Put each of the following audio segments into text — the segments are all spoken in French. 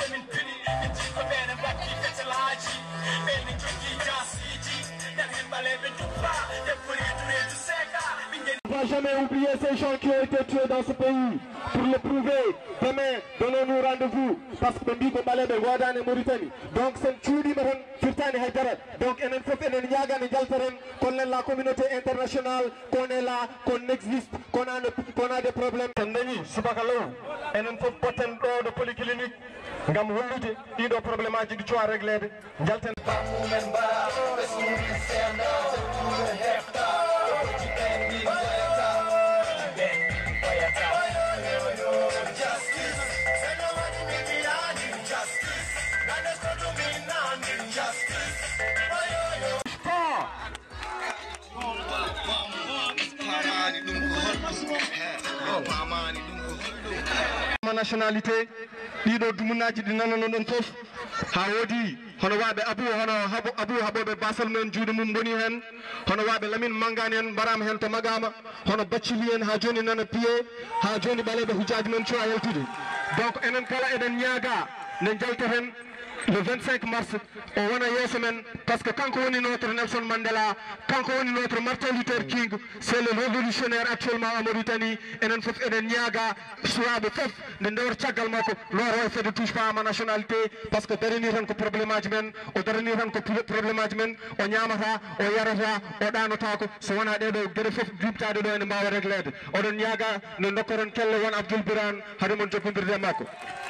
On ne va jamais oublier ces gens qui ont été tués dans ce pays. Pour le prouver, demain, donnons-nous rendez-vous. Parce que Bimbi Balé de Guadane et Mauritanie. Donc c'est Tchoudi Maran, Furtani Haidara. Donc il faut que nous Yagan qu'on est la communauté internationale, qu'on est là, qu'on existe, qu'on a des problèmes. Et il faut poten de polyclinique. Ngam hollude ɗiɗo problémaji ɗi cowa réglede jalten nationalité ɗiɗo dumunaji ɗi nanono ɗon fof ha woodi hono waɓe abou haɓoɓe basal mumen juuɗe mum boni hen hono waɓe Lamine Mangani en mbarama hen to magama hono Bathily en ha joni nana piye ha joni ɓaleɓe hujaji men cuwa yaltude donc enen kala eɗen ñaaga nde jalteten le 25 mars on wona yesso men parce que kanko woni notre Nelson Mandela kanko woni notre Martin Luther King c'est le révolutionnaire actuellement en Mauritanie enen fof eden ñaaga suwaɓe fof nde ndewr caggal makko loro fait de touche pas à ma nationalité parce que darini tan ko problémaji men o darini tan ko problémaji men o ñamata o yarata o ɗanotako so wona ɗeɗo gueɗe fof jubtade ɗo ene mbawa réglede oɗon ñaaga no dokkoron kelle won Abdoul Birane haade mon jokkodirde makko.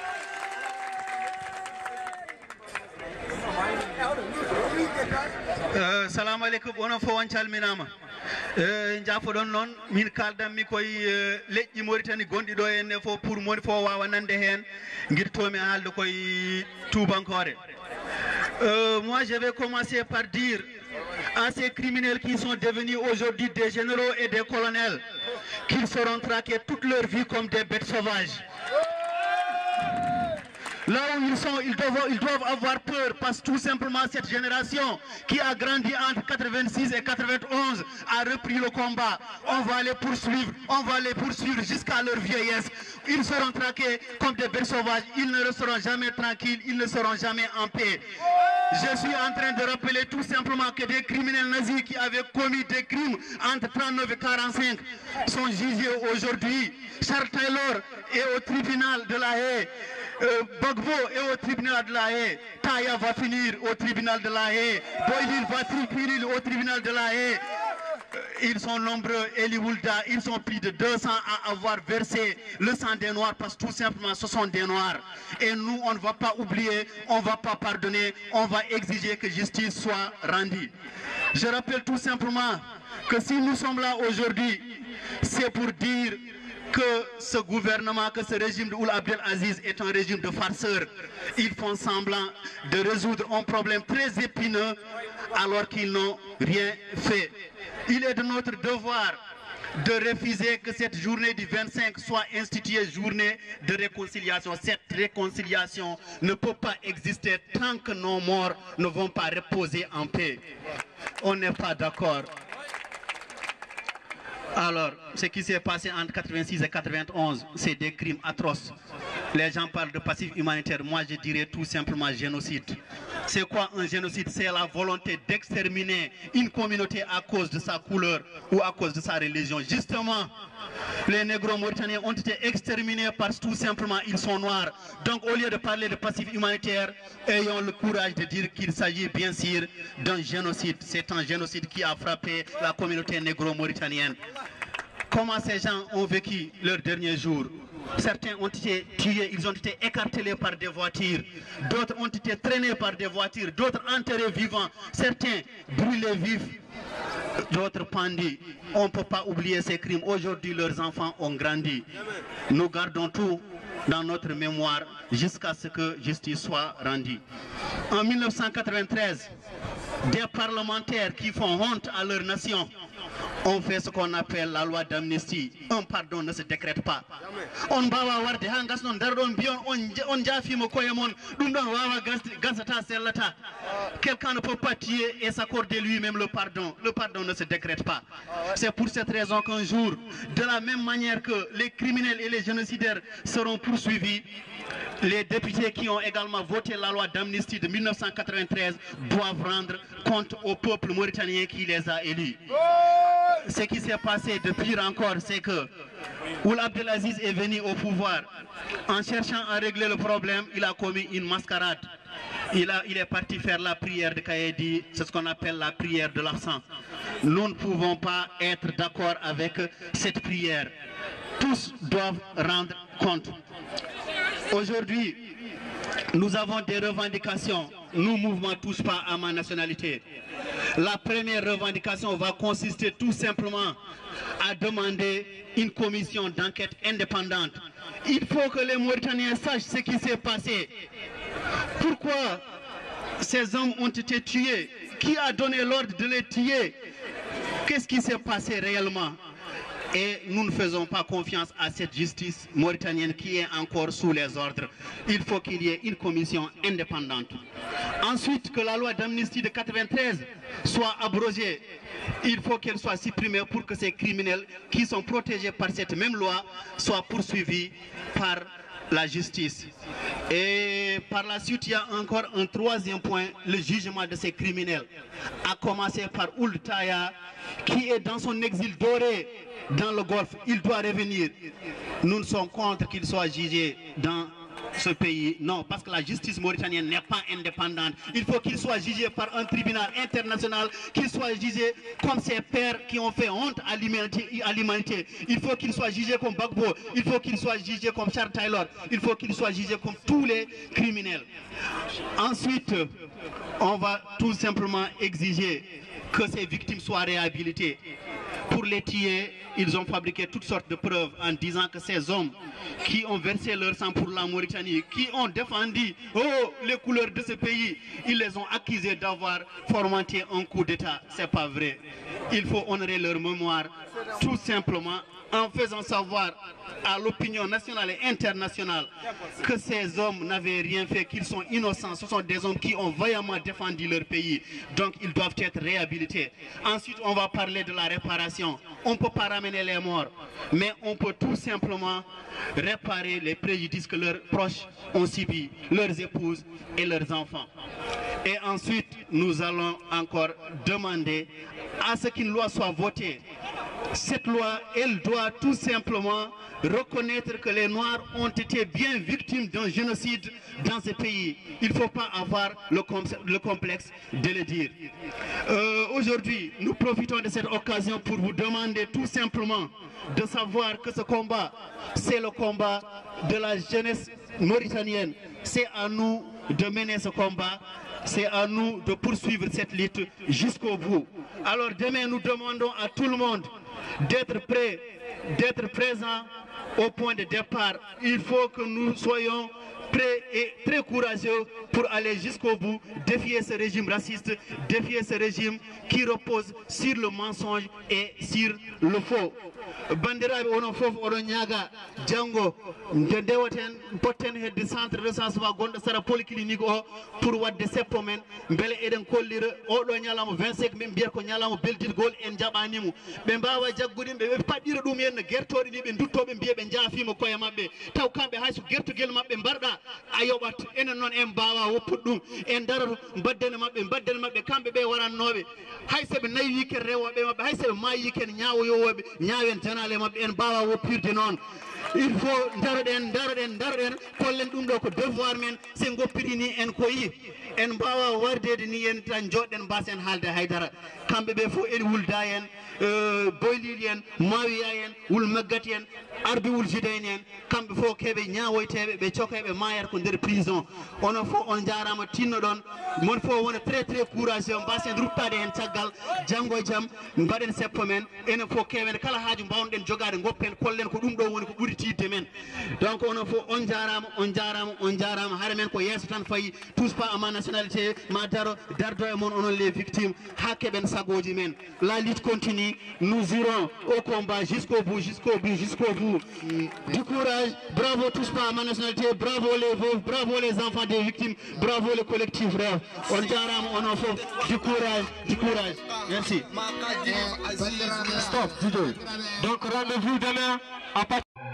Salamu alaikum onon fo on calminama jaafoɗon noon min kaldanmi koye leƴƴi Mauritanie gonɗi ɗo henne fof pour moni fo wawa nande hen guirtomi haalde koye tubankore. Moi je vais commencer par dire à ces criminels qui sont devenus aujourd'hui des généraux et des colonels qu'ils seront traqués toute leur vie comme des bêtes sauvages. Là où ils sont, ils doivent avoir peur parce que tout simplement cette génération qui a grandi entre 86 et 91 a repris le combat. On va les poursuivre jusqu'à leur vieillesse. Ils seront traqués comme des bêtes sauvages. Ils ne resteront jamais tranquilles, ils ne seront jamais en paix. Je suis en train de rappeler tout simplement que des criminels nazis qui avaient commis des crimes entre 39 et 45 sont jugés aujourd'hui. Charles Taylor est au tribunal de la Haye. Bagbo est au tribunal de la Haye. Taya va finir au tribunal de la Haye. Boylil va finir au tribunal de la Haye. Ils sont nombreux, Eli Woulda, ils sont plus de 200 à avoir versé le sang des Noirs parce que tout simplement ce sont des Noirs. Et nous, on ne va pas oublier, on ne va pas pardonner, on va exiger que justice soit rendue. Je rappelle tout simplement que si nous sommes là aujourd'hui, c'est pour dire que ce gouvernement, que ce régime de Ould Abdel Aziz est un régime de farceurs. Ils font semblant de résoudre un problème très épineux alors qu'ils n'ont rien fait. Il est de notre devoir de refuser que cette journée du 25 soit instituée journée de réconciliation. Cette réconciliation ne peut pas exister tant que nos morts ne vont pas reposer en paix. On n'est pas d'accord. Alors, ce qui s'est passé entre 86 et 91, c'est des crimes atroces. Les gens parlent de passif humanitaire. Moi, je dirais tout simplement génocide. C'est quoi un génocide? C'est la volonté d'exterminer une communauté à cause de sa couleur ou à cause de sa religion. Justement, les négros mauritaniens ont été exterminés parce que tout simplement ils sont noirs. Donc, au lieu de parler de passif humanitaire, ayons le courage de dire qu'il s'agit bien sûr d'un génocide. C'est un génocide qui a frappé la communauté négro-mauritanienne. Comment ces gens ont vécu leurs derniers jours? Certains ont été tués, ils ont été écartelés par des voitures. D'autres ont été traînés par des voitures. D'autres enterrés vivants. Certains brûlés vifs. D'autres pendus. On ne peut pas oublier ces crimes. Aujourd'hui, leurs enfants ont grandi. Nous gardons tout dans notre mémoire jusqu'à ce que justice soit rendue. En 1993, des parlementaires qui font honte à leur nation ont fait ce qu'on appelle la loi d'amnistie. Un pardon ne se décrète pas. On bawa warde ha gasnon dardon bion on jafimo koyemon dum don wawa gasata sellata. Quelqu'un ne peut pas tuer et s'accorder lui-même le pardon. Le pardon ne se décrète pas. C'est pour cette raison qu'un jour, de la même manière que les criminels et les génocidaires seront poursuivis, Les députés qui ont également voté la loi d'amnistie de 1993 doivent rendre compte au peuple mauritanien qui les a élus. Ce qui s'est passé de pire encore, c'est que Ould Abdelaziz est venu au pouvoir. En cherchant à régler le problème, il a commis une mascarade. Il est parti faire la prière de Kayedi, c'est ce qu'on appelle la prière de l'absent. Nous ne pouvons pas être d'accord avec cette prière. Tous doivent rendre compte. Aujourd'hui, nous avons des revendications. Nous, mouvement Touche pas à ma nationalité. La première revendication va consister tout simplement à demander une commission d'enquête indépendante. Il faut que les Mauritaniens sachent ce qui s'est passé. Pourquoi ces hommes ont été tués? Qui a donné l'ordre de les tuer? Qu'est-ce qui s'est passé réellement? Et nous ne faisons pas confiance à cette justice mauritanienne qui est encore sous les ordres. Il faut qu'il y ait une commission indépendante. Ensuite, que la loi d'amnistie de 1993 soit abrogée. Il faut qu'elle soit supprimée pour que ces criminels qui sont protégés par cette même loi soient poursuivis par la justice. Et par la suite, il y a encore un troisième point, le jugement de ces criminels. À commencer par Ould Taya, qui est dans son exil doré dans le Golfe. Il doit revenir. Nous sommes contre qu'il soit jugé dans ce pays. Non, parce que la justice mauritanienne n'est pas indépendante. Il faut qu'il soit jugé par un tribunal international, qu'il soit jugé comme ses pères qui ont fait honte à l'humanité. Il faut qu'il soit jugé comme Gbagbo. Il faut qu'il soit jugé comme Charles Taylor. Il faut qu'il soit jugé comme tous les criminels. Ensuite, on va tout simplement exiger que ces victimes soient réhabilitées. Pour les tuer, ils ont fabriqué toutes sortes de preuves en disant que ces hommes qui ont versé leur sang pour la Mauritanie, qui ont défendu les couleurs de ce pays, ils les ont accusés d'avoir fomenté un coup d'État. C'est pas vrai. Il faut honorer leur mémoire tout simplement en faisant savoir à l'opinion nationale et internationale que ces hommes n'avaient rien fait, qu'ils sont innocents. Ce sont des hommes qui ont vaillamment défendu leur pays. Donc ils doivent être réhabilités. Ensuite, on va parler de la réparation. On ne peut pas ramener les morts, mais on peut tout simplement réparer les préjudices que leurs proches ont subis, leurs épouses et leurs enfants. Et ensuite, nous allons encore demander à ce qu'une loi soit votée. Cette loi, elle doit tout simplement reconnaître que les Noirs ont été bien victimes d'un génocide dans ce pays. Il ne faut pas avoir le complexe de le dire. Aujourd'hui, nous profitons de cette occasion pour vous demander tout simplement de savoir que ce combat, c'est le combat de la jeunesse mauritanienne. C'est à nous de mener ce combat. C'est à nous de poursuivre cette lutte jusqu'au bout. Alors demain, nous demandons à tout le monde d'être prêt, d'être présent au point de départ. Il faut que nous soyons prêts et très courageux pour aller jusqu'au bout, défier ce régime raciste, défier ce régime qui repose sur le mensonge et sur le faux. Bandiraɓe onon fof oɗon ñaaga janngo nde ndewaten potten hedde centre recensement gonɗo sara polyclinique o pour wadde seppo men beele eɗen kollira oɗo ñalawma 25 min mbiyata ko ñalawma beldirgol en jaɓanimo ɓe mbawa jaggude ɓe paɗɗira ɗum henno guertoɗe ni ɓe duttoɓe mbiya ɓe jaafima koye mabɓe taw kamɓe hayso guertogel mabɓe mbarɗa a yoɓat enen noon en mbawa woppude ɗum en darata mbaddane mabɓe kamɓe ɓe warannoɓe hay soɓe nayi wiken rewoɓe mabɓe hay soɓe mayi ken ñawoyowoɓe ñawen janale mabɓe en mbawa woppirde noon. Il faut daroɗen kollen ɗum ɗo ko devoir men se goppiɗini en ko yi en mbawa wardede ni en tan joɗɗen mbasen haalde haydara kamɓe ɓe fof ene wulda en boylili en mawiya en wul maggati en arbi wul jidayni en kamɓe fof keɓe ñawoyteɓe ɓe cokeɓe mayata ko nder prison. Onon fof on jarama tinno ɗon mon fof wona très courageux mbasen ruttade hen caggal janggo e jaam mbaɗen seppo men enen fof kewen kala haaju mbawnoɗen jogade goppen kollen ko ɗum ɗo woni ko ɓuuri tidde men. Donc onon fof on jarama haare men ko yesso tan fayi touche pas à ma nationalité ma dardo e mon onon les victimes ha keɓen sagoji men. La lutte continue, nous irons au combat jusqu'au bout. Du courage, bravo touche pas à ma nationalité, bravo les veuves, bravo les enfants des victimes, bravo le collectif Rêve. On jarama onon fof du courage. Merci. Stop, DJ. Donc rendez-vous demain à partir